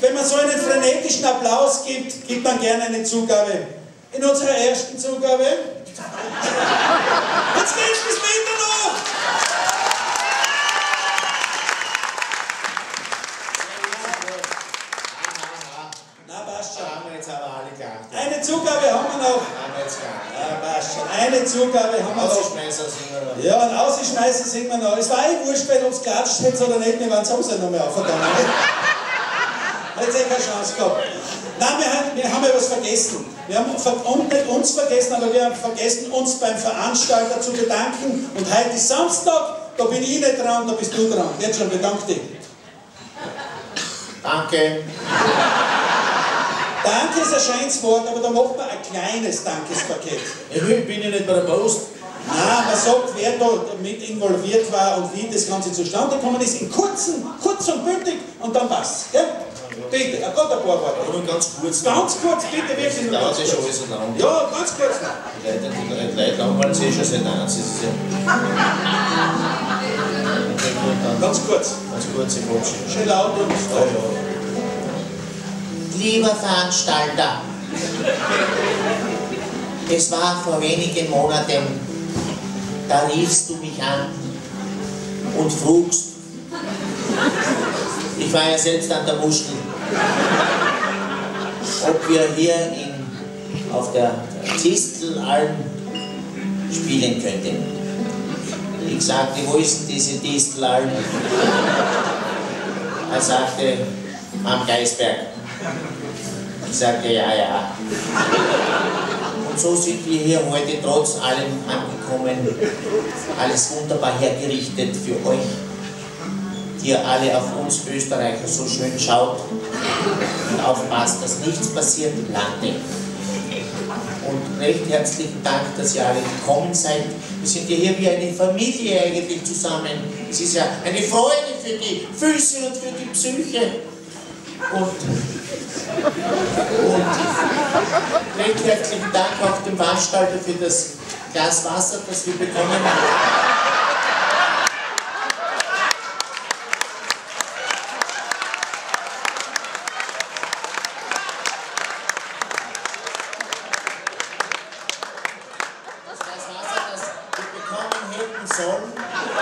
wenn man so einen frenetischen Applaus gibt, gibt man gerne eine Zugabe. In unserer ersten Zugabe. Jetzt geht's bis Mitternacht! Na, passt schon. Eine Zugabe haben wir noch. Ja, passt schon. Eine Zugabe haben wir noch. Ausschmeißer singen wir noch. Ja, einen Ausschmeißer singen wir noch. Es war wurscht, wenn uns klatscht hätte oder nicht, wir waren sowieso noch mehr aufgegangen. Hat jetzt keine Chance gehabt. Nein, wir haben etwas vergessen. Wir haben nicht uns vergessen, aber wir haben vergessen, uns beim Veranstalter zu bedanken. Und heute ist Samstag, da bin ich nicht dran, da bist du dran. Jetzt schon, bedank dich. Danke. Danke ist ein schönes Wort, aber da macht man ein kleines Dankespaket. Ich bin ja nicht bei der Post. Nein, man sagt, wer da mit involviert war und wie das Ganze zustande gekommen ist, in kurz und bündig und dann passt. Ja? Bitte, Gott, ein paar Worte. Aber ganz kurz. Ganz kurz, bitte, wirklich nur Dauert ganz ja schon kurz. alles so lang. Ja, ganz kurz noch. Die Leute langweilen sich schon seit eins. Ganz kurz. Ganz kurze Quatsch. Schön laut und Lieber Veranstalter, es war vor wenigen Monaten, da riefst du mich an und frugst, ich war ja selbst an der Muschel, ob wir hier auf der Distelalm spielen könnten. Ich sagte, wo ist denn diese Distelalm? Er sagte, am Geisberg. Ich sagte, ja. Und so sind wir hier heute trotz allem angekommen. Alles wunderbar hergerichtet für euch, die ihr alle auf uns Österreicher so schön schaut und aufpasst, dass nichts passiert im Lande. Und recht herzlichen Dank, dass ihr alle gekommen seid. Wir sind ja hier wie eine Familie eigentlich zusammen. Es ist ja eine Freude für die Füße und für die Psyche. Und recht herzlichen Dank auch dem Veranstalter für das Glas Wasser, das wir bekommen haben. Das Glas Wasser, das wir bekommen hätten sollen.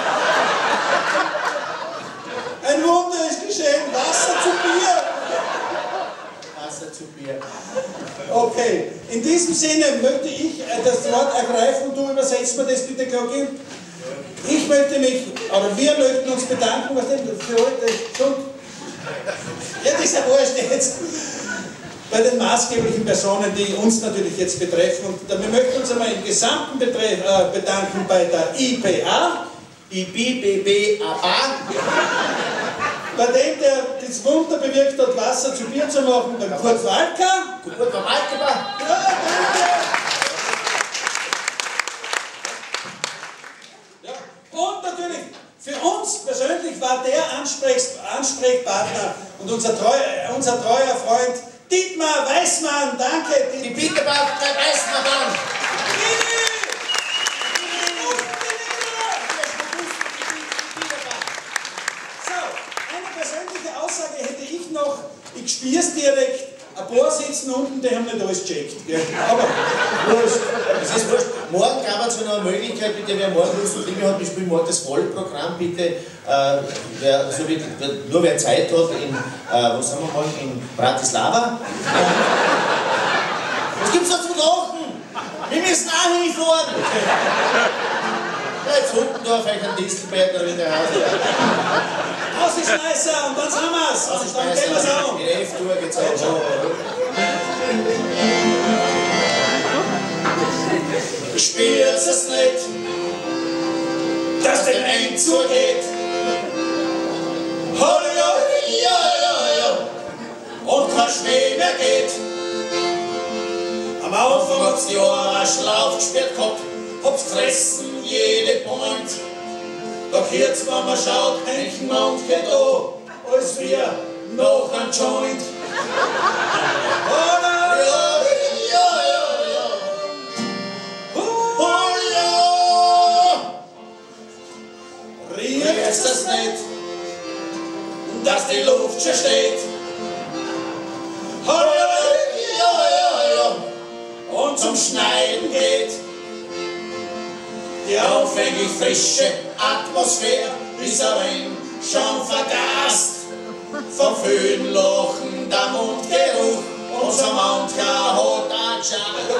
ein Wunder ist geschehen. Wasser zu Bier. Wasser zu Bier. Okay, in diesem Sinne möchte ich das Wort ergreifen und du übersetzt mir das bitte, Glocki. Ich möchte mich, oder wir möchten uns bedanken, was denn für heute schon. Ja, das ist ja wurscht jetzt. Bei den maßgeblichen Personen, die uns natürlich jetzt betreffen. Und wir möchten uns einmal im Gesamten bedanken bei der IPA, IBBBAA, bei dem, der das Wunder bewirkt hat, Wasser zu Bier zu machen, beim Kurt Walker. Kurt Walker. Ja, danke. Ja. Und natürlich, für uns persönlich war der Ansprechpartner und unser treuer Freund Dietmar Weißmann. Danke. Die Bitterbach der Weißmann. Aussage hätte ich noch, ich spür's direkt, ein paar sitzen unten, die haben nicht alles gecheckt. Gell? Aber wurscht. Das ist wurscht. Morgen gab es noch eine Möglichkeit, bitte, wer morgen Lust und Liebe hat, wir spielen morgen das Vollprogramm, bitte, nur wer Zeit hat, wo sind wir morgen, in Bratislava. Was gibt's da zum Lachen? Wir müssen auch hinfahren. Ja, jetzt Huttendorf, euch ein Distelberg oder in der Haus. Außenschmeißer und dann haben wir's. Und dann gehen wir's an. In 11 Uhr geht's auch schon. Spürst es nicht, dass dem Eng zugeht. Ja. Und kein Schnee mehr geht. Am Anfang hat's die Ohren Schlaf gesperrt gehabt, hab's gefressen, jede Point. Doch jetzt, wenn man schaut, denken manche da, als wir noch ein Joint. Riechst es nicht, dass die Luft schon steht? zum Schneiden geht. Die anfänglich frische Atmosphäre ist ein wenig schon vergast. Vom vielen Lachen der Mundgeruch und so mancher hat ein Schal.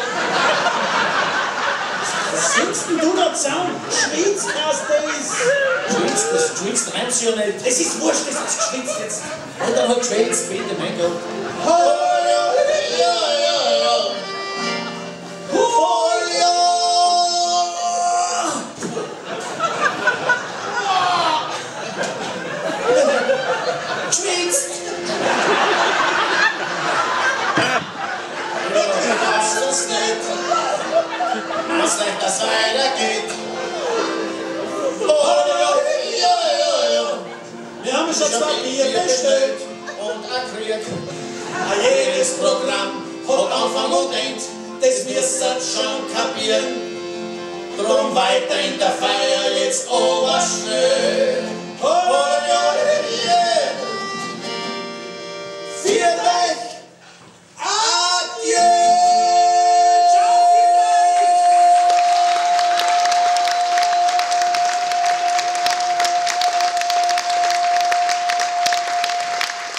Was singst denn du da zusammen? Schwitz heißt das. Das schwitzt reimt sich ja nicht. Es ist wurscht, es ist geschwitzt jetzt. Und dann hat geschwitzt, bitte, mein Gott. Schwitzt! Das nicht, was leicht das weitergeht. Wir haben schon 2 Bier bestellt. Und ein Krieg. Jedes Programm hat Anfang und End, das wirst du schon kapieren. Drum weiter in der Feier jetzt aber schnell.